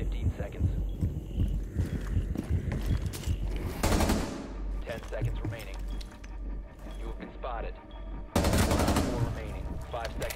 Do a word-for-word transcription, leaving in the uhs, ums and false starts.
fifteen seconds. ten seconds remaining. You have been spotted. Round four remaining. five seconds.